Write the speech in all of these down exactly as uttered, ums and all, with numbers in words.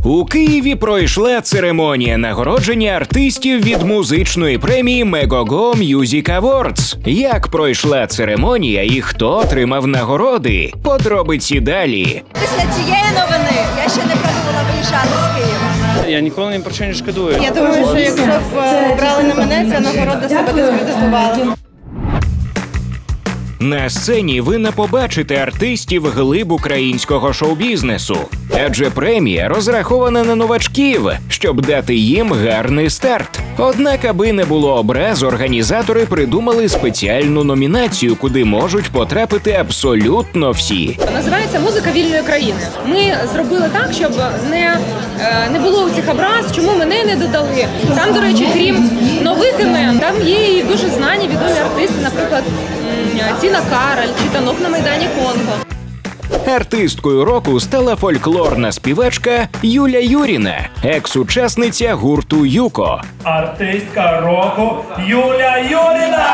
У Києві пройшла церемонія нагородження артистів від музичної премії Megogo Music Awards. Як пройшла церемонія і хто отримав нагороди? Подробиці далі. Після цієї новини я ще не пробувала виїжджати з Києва. Я ніколи ні про що не шкодую. Я думаю, що якщо б обрали на мене, ця нагорода себе дискредитувала. На сцені ви не побачите артистів глиб українського шоу-бізнесу. Адже премія розрахована на новачків, щоб дати їм гарний старт. Однак, аби не було образ, організатори придумали спеціальну номінацію, куди можуть потрапити абсолютно всі. Називається «Музика вільної країни». Ми зробили так, щоб не, не було цих образ, чому мене не додали. Там, до речі, крім нових імен, там є і дуже знані відомі артисти, наприклад, Тіна Кароль чи танок на Майдані Конго. Артисткою року стала фольклорна співачка Юля Юріна, екс-учасниця гурту «Юко». Артистка року Юля Юріна!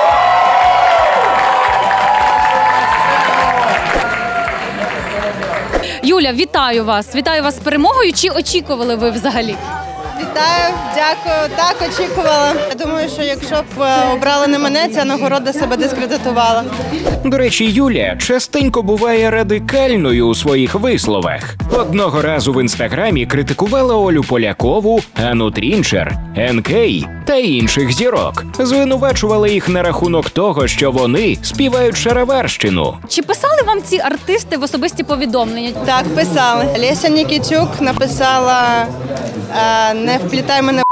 Юля, вітаю вас! Вітаю вас з перемогою. Чи очікували ви взагалі? Вітаю, дякую. Так, очікувала. Я думаю, що якщо б обрали на мене, ця нагорода себе дискредитувала. До речі, Юля частенько буває радикальною у своїх висловах. Одного разу в інстаграмі критикувала Олю Полякову, Анну Трінчер, ен кей та інших зірок. Звинувачувала їх на рахунок того, що вони співають шароварщину. Чи писали вам ці артисти в особисті повідомлення? Так, писали. Леся Нікітюк написала «Не вплітай мене».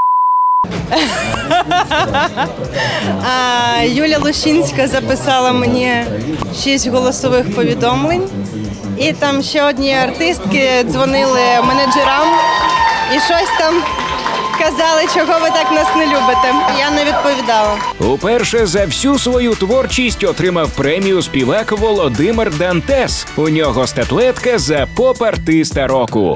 А Юля Лущинська записала мені шість голосових повідомлень. І там ще одні артистки дзвонили менеджерам і щось там казали, чого ви так нас не любите. Я не відповідала. Уперше за всю свою творчість отримав премію співак Володимир Дантес. У нього статуетка за поп-артиста року.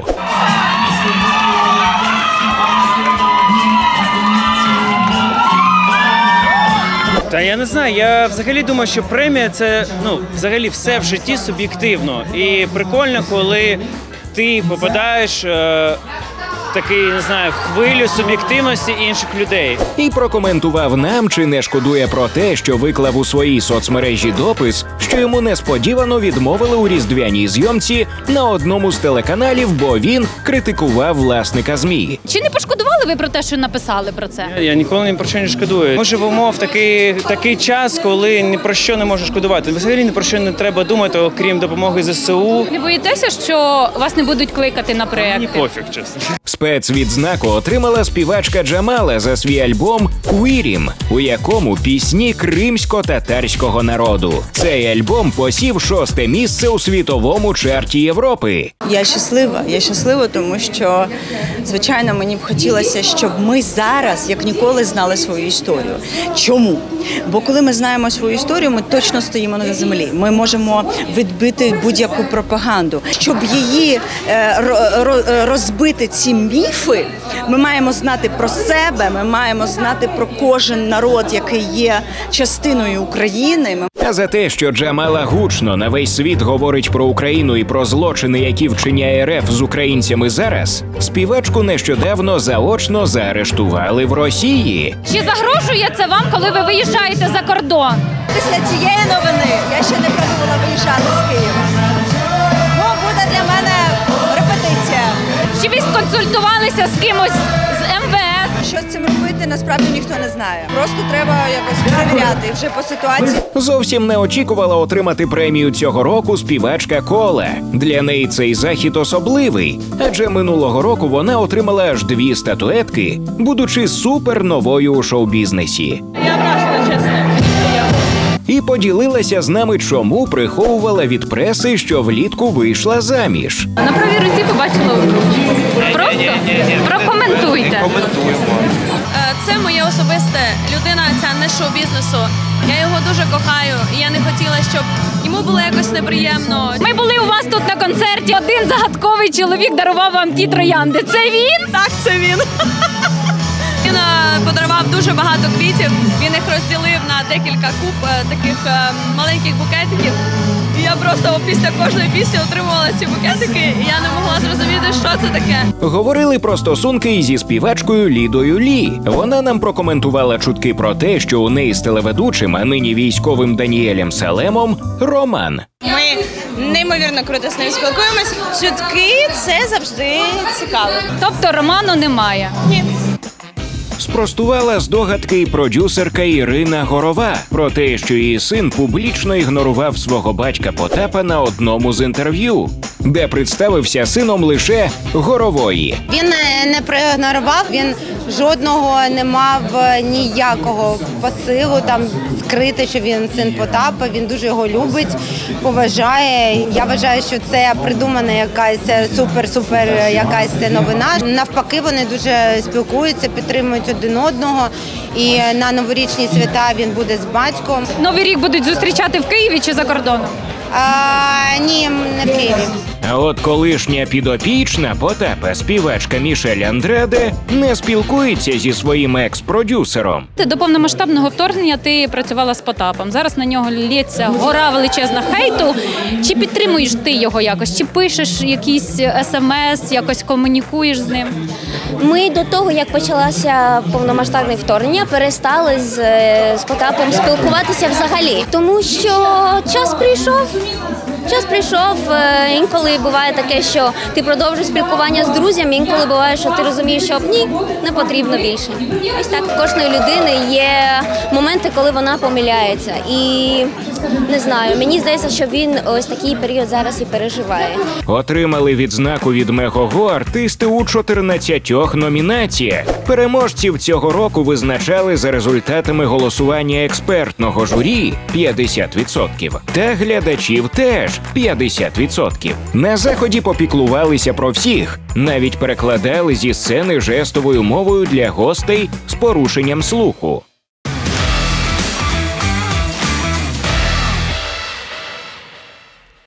Та я не знаю, я взагалі думаю, що премія – це, ну, взагалі все в житті суб'єктивно. І прикольно, коли ти попадаєш е, в такий, не знаю, хвилю суб'єктивності інших людей. І прокоментував нам, чи не шкодує про те, що виклав у своїй соцмережі допис, що йому несподівано відмовили у різдвяній зйомці на одному з телеканалів, бо він критикував власника ЗМІ. Чи не пошкодували ви про те, що написали про це? Я, я ніколи ні про що не шкодую. Ми живемо в такий, такий час, коли ні про що не можу шкодувати. Взагалі ні про що не треба думати, окрім допомоги зе се у. Не боїтеся, що вас не будуть кликати на проекти? Мені пофіг, чесно. Спецвідзнаку отримала співачка Джамала за свій альбом «Квірім», у якому пісні кримсько-татарського народу. Цей альбом посів шосте місце у світовому чарті Європи. Я щаслива, я щаслива, тому що, звичайно, мені б хотілося, щоб ми зараз, як ніколи, знали свою історію. Чому? Бо коли ми знаємо свою історію, ми точно стоїмо на землі. Ми можемо відбити будь-яку пропаганду. Щоб її е, розбити, ці міфи, ми маємо знати про себе, ми маємо знати про кожен народ, який є частиною України. А за те, що Джамала гучно на весь світ говорить про Україну і про злочини, які вчиняє РФ з українцями зараз, співачку нещодавно заочно заарештували в Росії. Чи загрожує це вам, коли ви виїжджаєте за кордон? Після цієї новини я ще не пробувала виїжджати з Києва. Ну, буде для мене репетиція. Чи ви консультувалися з кимось з ем ве ес? Що з цим робити, насправді ніхто не знає. Просто треба якось перевіряти вже по ситуації. Зовсім не очікувала отримати премію цього року співачка Кола. Для неї цей захід особливий, адже минулого року вона отримала аж дві статуетки, будучи суперновою у шоу-бізнесі. Я вражена, чесно. І поділилася з нами, чому приховувала від преси, що влітку вийшла заміж. На правій руці побачила одружку. Просто прокоментуйте. Це моє особисте. Людина ця не шоу-бізнесу. Я його дуже кохаю, і я не хотіла, щоб йому було якось неприємно. Ми були у вас тут на концерті. Один загадковий чоловік дарував вам ті троянди. Це він? Так, це він. Він подарував дуже багато квітів, він їх розділив на декілька куб таких маленьких букетиків. І я просто просто після кожної пісні отримувала ці букетики, і я не могла зрозуміти, що це таке. Говорили про стосунки і зі співачкою Лідою Лі. Вона нам прокоментувала чутки про те, що у неї з телеведучим, а нині військовим Даніелем Салемом, роман. Ми неймовірно круто з ним спілкуємось. Чутки – це завжди цікаво. Тобто роману немає. Ні. Спростувала здогадки й продюсерка Ірина Горова про те, що її син публічно ігнорував свого батька Потапа на одному з інтерв'ю, де представився сином лише Горової. Він не проігнорував, він жодного не мав ніякого посилу там скрити, що він син Потапа. Він дуже його любить, поважає. Я вважаю, що це придумана якась супер-супер якась новина. Навпаки, вони дуже спілкуються, підтримують один одного. І на новорічні свята він буде з батьком. Новий рік будуть зустрічати в Києві чи за кордоном? А, ні, не в Києві. А от колишня підопічна Потапа, співачка Мішель Андраде, не спілкується зі своїм екс-продюсером. До повномасштабного вторгнення ти працювала з Потапом. Зараз на нього лється гора величезна хейту. Чи підтримуєш ти його якось? Чи пишеш якісь смс, якось комунікуєш з ним? Ми до того, як почалося повномасштабне вторгнення, перестали з, з Потапом спілкуватися взагалі. Тому що час прийшов. Час прийшов, інколи буває таке, що ти продовжуєш спілкування з друзями, інколи буває, що ти розумієш, що ні, не потрібно більше. Ось так, у кожної людини є моменти, коли вона помиляється. І не знаю, мені здається, що він ось такий період зараз і переживає. Отримали відзнаку від Мегого артисти у чотирнадцятьох номінаціях. Переможців цього року визначали за результатами голосування експертного журі – п'ятдесят відсотків, та глядачів теж – п'ятдесят відсотків. На заході попіклувалися про всіх, навіть перекладали зі сцени жестовою мовою для гостей з порушенням слуху.